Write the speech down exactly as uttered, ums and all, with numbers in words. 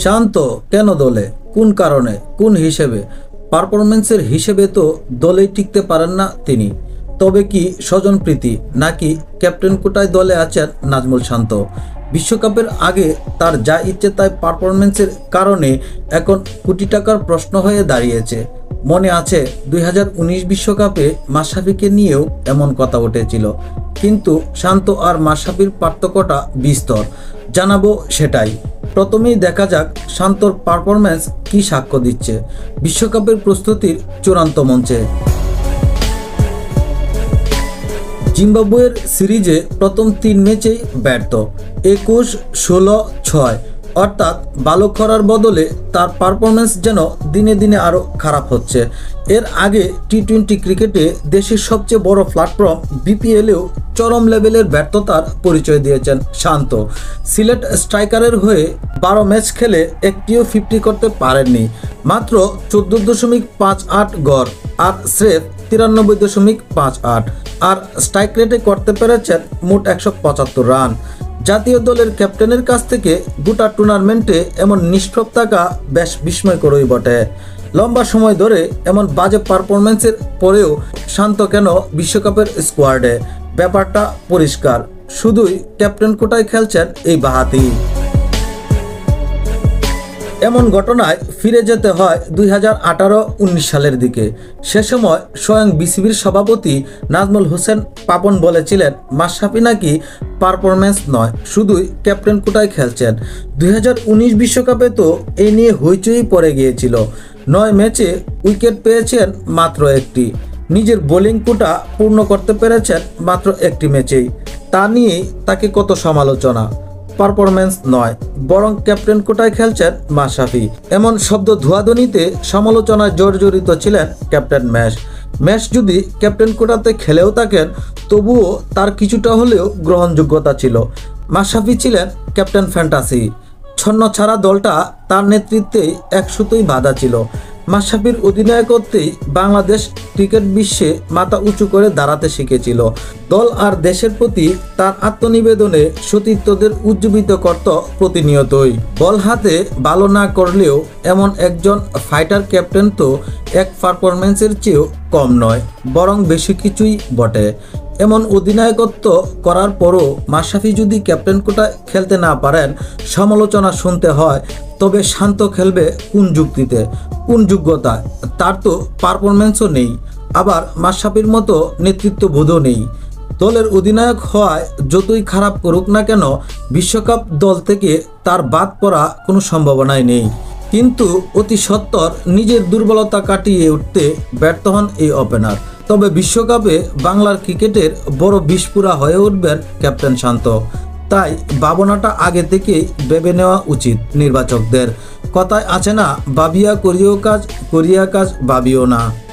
শান্ত কেন দলে, কোন কারণে, কোন হিসেবে? পারফরমেন্সের হিসেবে তো দলেই টিকতে পারেন না তিনি। তবে কি স্বজনপ্রীতি, নাকি ক্যাপ্টেন কোটায় দলে আছেন নাজমুল শান্ত? বিশ্বকাপের আগে তার যা ইচ্ছে তাই পারফরমেন্সের কারণে এখন কোটি টাকার প্রশ্ন হয়ে দাঁড়িয়েছে। মনে আছে দুই হাজার উনিশ বিশ্বকাপে মাশরাফিকে নিয়েও এমন কথা উঠেছিল, কিন্তু শান্ত আর মাশরাফির পার্থক্যটা বিস্তর। জানাবো সেটাই। প্রথমেই দেখা যাক শান্তর পারফরম্যান্স কি সাক্ষ্য দিচ্ছে বিশ্বকাপের প্রস্তুতির চূড়ান্ত মঞ্চে। জিম্বাবুয়ের সিরিজে প্রথম তিন ম্যাচেই ব্যর্থ, একুশ ষোলো ছয়, অর্থাৎ ভালো করার বদলে তার পারফরম্যান্স যেন দিনে দিনে আরও খারাপ হচ্ছে। এর আগে টি টোয়েন্টি ক্রিকেটে দেশের সবচেয়ে বড় প্ল্যাটফর্ম বিপিএলেও চরম লেভেলের ব্যর্থতার পরিচয় দিয়েছেন শান্ত। সিলেট স্ট্রাইকারের হয়ে বারো ম্যাচ খেলে একটিও ফিফটি করতে পারেননি, মাত্র চোদ্দ দশমিক পাঁচ আট গড় আর স্রেফ তিরানব্বই দশমিক পাঁচ আট, আর স্ট্রাইক রেটে করতে পেরেছেন মোট একশো পঁচাত্তর রান। জাতীয় দলের ক্যাপ্টেনের কাছ থেকে গোটা টুর্নামেন্টে এমন নিষ্প্রভ থাকা বেশ বিস্ময়করই বটে। লম্বা সময় ধরে এমন বাজে পারফরমেন্সের পরেও শান্ত কেন বিশ্বকাপের স্কোয়াডে? ব্যাপারটা পরিষ্কার, শুধুই ক্যাপ্টেন কোটায় খেলছেন এই বাঁহাতি। এমন ঘটনায় ফিরে যেতে হয় দুই হাজার আঠারো উনিশ সালের দিকে। সে সময় স্বয়ং বিসিবির সভাপতি নাজমুল হোসেন পাপন বলেছিলেন মাশরাফি নাকি পারফরম্যান্স নয়, শুধুই ক্যাপ্টেন কোটায় খেলছেন। দুই হাজার উনিশ বিশ্বকাপে তো এই নিয়ে হইচই পড়ে গিয়েছিল। নয় ম্যাচে উইকেট পেয়েছেন মাত্র একটি, নিজের বোলিং কোটা পূর্ণ করতে পেরেছেন মাত্র একটি ম্যাচেই। তা নিয়েই তাকে কত সমালোচনা। পারফরম্যান্স নয়, বরং ক্যাপ্টেন কোটায় খেলছেন মাশরাফি, এমন শব্দ ধোয়াধনিতে সমালোচনায় জর্জরিত ছিলেন ক্যাপ্টেন ম্যাশ। ম্যাশ যদি ক্যাপ্টেন কোটাতে খেলেও থাকেন তবুও তার কিছুটা হলেও গ্রহণযোগ্যতা ছিল। মাশরাফি ছিলেন ক্যাপ্টেন ফ্যান্টাসি, ছন্ন ছাড়া দলটা তার নেতৃত্বেই একসুতোই বাঁধা ছিল। মাশরাফির অধিনায়কত্বেই বাংলাদেশ ক্রিকেট বিশ্বে মাথা উঁচু করে দাঁড়াতে শিখেছিল। দল আর দেশের প্রতি তার আত্মনিবেদনে সতীর্থদের উজ্জীবিত করত প্রতিনিয়তই। বল হাতে ভালো না করলেও এমন একজন ফাইটার ক্যাপ্টেন তো এক পারফরম্যান্সের চেয়েও কম নয়, বরং বেশি কিছুই বটে। এমন অধিনায়কত্ব করার পরও মাশরাফি যদি ক্যাপ্টেন কোটায় খেলতে না পারেন, সমালোচনা শুনতে হয়। তবে শান্ত খেলবে কোন যুক্তিতে, কোন যোগ্যতায়? তার তো পারফরম্যান্সও নেই, আবার মাশরাফির মতো নেতৃত্ববোধও নেই। দলের অধিনায়ক হওয়ায় যতই খারাপ করুক না কেন, বিশ্বকাপ দল থেকে তার বাদ পড়া কোনো সম্ভাবনাই নেই। কিন্তু অতি সত্বর নিজের দুর্বলতা কাটিয়ে উঠতে ব্যর্থ হন এই ওপেনার। তবে বিশ্বকাপে বাংলার ক্রিকেটের বড় বিস্ফোরা হয়ে উঠবেন ক্যাপ্টেন শান্ত। তাই ভাবনাটা আগে থেকেই ভেবে নেওয়া উচিত নির্বাচকদের। কথায় আছে না, ভাবিয়া করিও কাজ, করিয়া কাজ ভাবিও না।